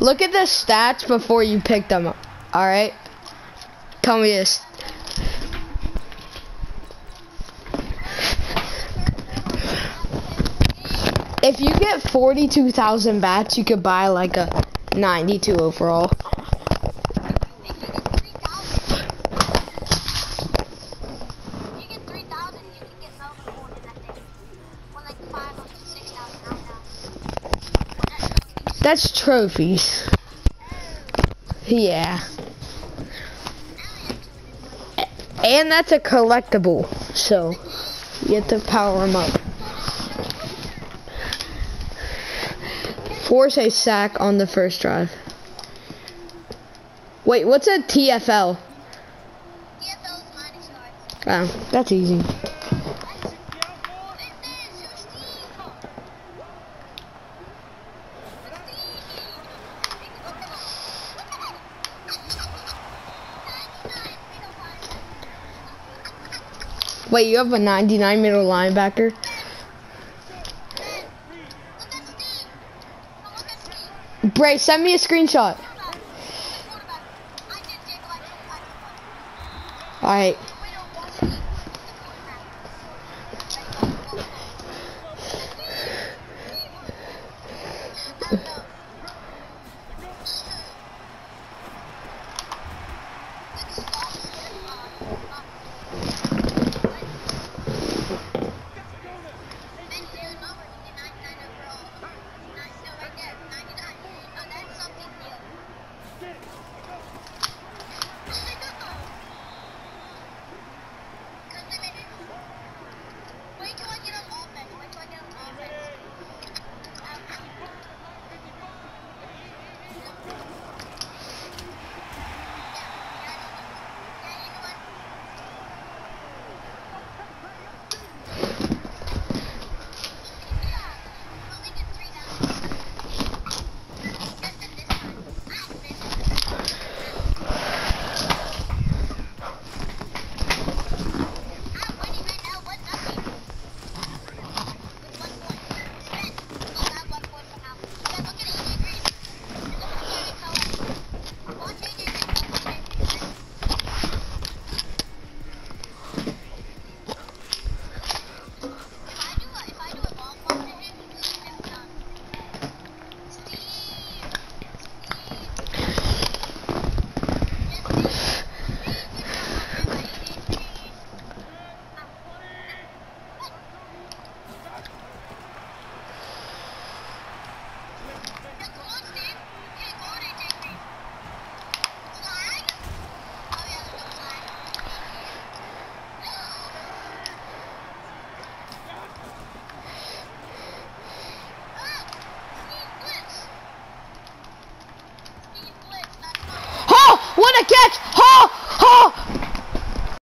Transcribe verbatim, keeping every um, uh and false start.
Look at the stats before you pick them up. All right. Tell me this. If you get forty-two thousand bats, you could buy like a ninety-two overall. That's trophies. Yeah. And that's a collectible, so you have to power them up. Force a sack on the first drive. Wait, what's a T F L? T F L is minus yards. Oh, that's easy. Wait, you have a ninety-nine middle linebacker? Bray, send me a screenshot. Alright. What a catch! Ha! Ha!